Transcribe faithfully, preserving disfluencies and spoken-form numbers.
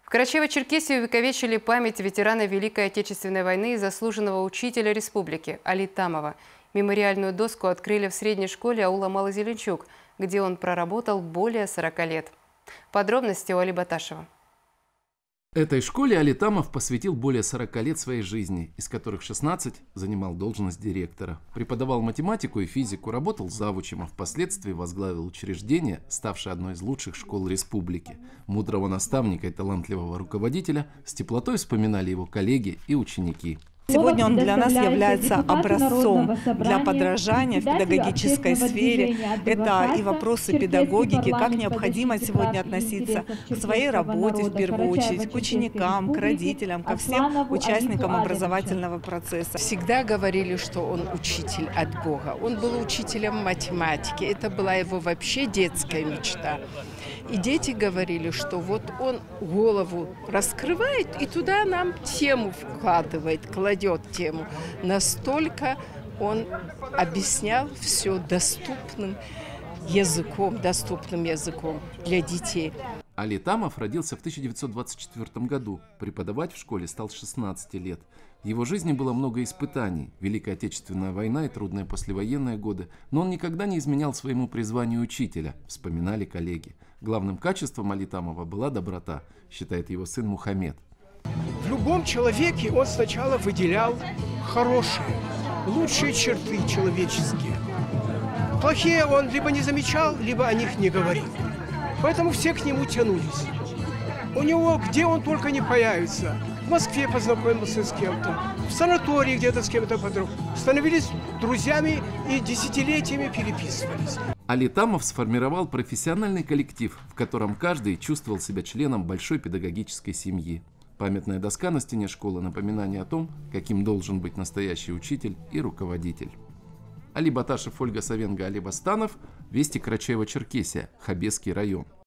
В Карачаево-Черкесии увековечили память ветерана Великой Отечественной войны и заслуженного учителя республики Али Тамова. Мемориальную доску открыли в средней школе аула Малый Зеленчук, где он проработал более сорока лет. Подробности у Али Баташева. Этой школе Али Тамов посвятил более сорока лет своей жизни, из которых шестнадцать занимал должность директора. Преподавал математику и физику, работал завучем, а впоследствии возглавил учреждение, ставшее одной из лучших школ республики. Мудрого наставника и талантливого руководителя с теплотой вспоминали его коллеги и ученики. Сегодня он для нас является образцом для подражания в педагогической сфере. Это и вопросы педагогики, как необходимо сегодня относиться к своей работе в первую очередь, к ученикам, к родителям, ко всем участникам образовательного процесса. Всегда говорили, что он учитель от Бога. Он был учителем математики. Это была его вообще детская мечта. И дети говорили, что вот он голову раскрывает и туда нам тему вкладывает, кладет тему. Настолько он объяснял все доступным языком, доступным языком для детей. Али Тамов родился в тысяча девятьсот двадцать четвёртом году. Преподавать в школе стал с шестнадцати лет. В его жизни было много испытаний. Великая Отечественная война и трудные послевоенные годы. Но он никогда не изменял своему призванию учителя, вспоминали коллеги. Главным качеством Али Тамова была доброта, считает его сын Мухаммед. В любом человеке он сначала выделял хорошие, лучшие черты человеческие. Плохие он либо не замечал, либо о них не говорил. Поэтому все к нему тянулись. У него, где он только не появится, в Москве познакомился с кем-то, в санатории где-то с кем-то подруг, становились друзьями и десятилетиями переписывались. Али Тамов сформировал профессиональный коллектив, в котором каждый чувствовал себя членом большой педагогической семьи. Памятная доска на стене школы – напоминание о том, каким должен быть настоящий учитель и руководитель. Али Баташев, Ольга Савенко, Али Бастанов, Вести, Карачаево-Черкесия, Хабесский район.